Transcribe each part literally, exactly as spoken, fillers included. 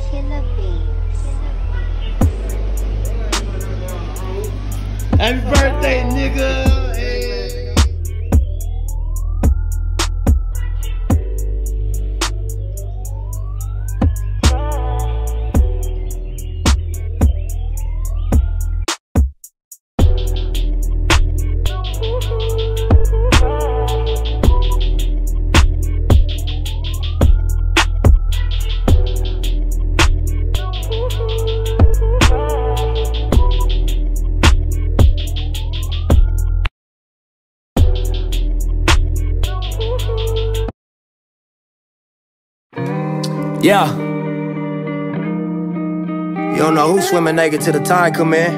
Happy birthday, nigga! Hey. Yeah. You don't know who swimming naked till the tide come in.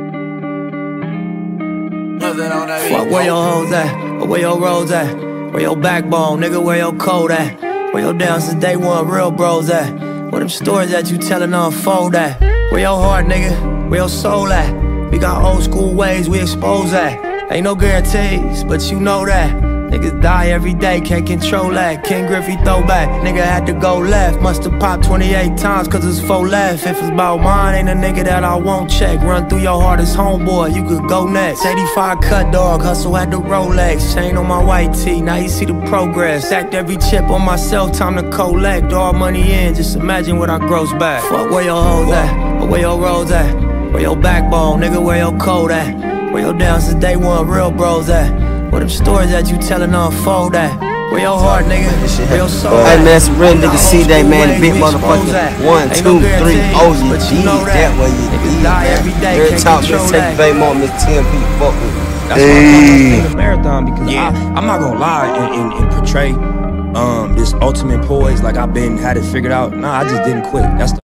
Fuck where your hoes at, or where your roads at, where your backbone, nigga, where your code at, where your down since day one real bros at, where them stories that you tellin' unfold at, where your heart, nigga, where your soul at. We got old school ways we expose that. Ain't no guarantees, but you know that. Niggas die every day, can't control that. King Griffey throwback, nigga had to go left. Musta popped twenty-eight times cause it's four left. If it's about mine, ain't a nigga that I won't check. Run through your hardest homeboy, you could go next. eighty-five cut dog, hustle at the Rolex. Chain on my white tee, now you see the progress. Stacked every chip on myself, time to collect. All money in, just imagine what I gross back. Fuck where your hoes at, or where your roads at, where your backbone, nigga, where your code at, where your down since day one real bros at. Where them stories that you tellin' unfold at. Where your heart, nigga, where your soul at. Hey man, it's a real nigga C Day, man. Big motherfucking one, two, three, O G G. That way you be. Every time Miss Take Bay Mom, Miss T M P, fuck with me. That's why I'm thinking marathon, because yeah. I, I'm not gonna lie and, and, and portray um, this ultimate poise like I've been had it figured out. Nah, I just didn't quit. That's the